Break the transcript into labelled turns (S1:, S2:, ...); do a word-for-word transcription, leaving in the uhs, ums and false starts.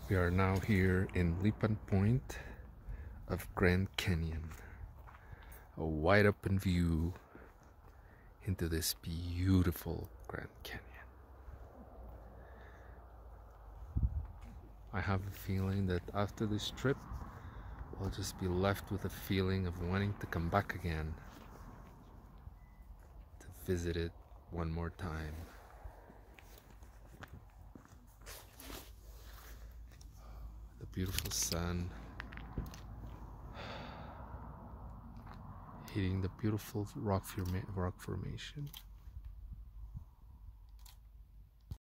S1: We are now here in Lipan Point of Grand Canyon. A wide open view into this beautiful Grand Canyon. I have a feeling that after this trip, I'll just be left with a feeling of wanting to come back again to visit it one more time. The beautiful sun hitting the beautiful rock, forma rock formation.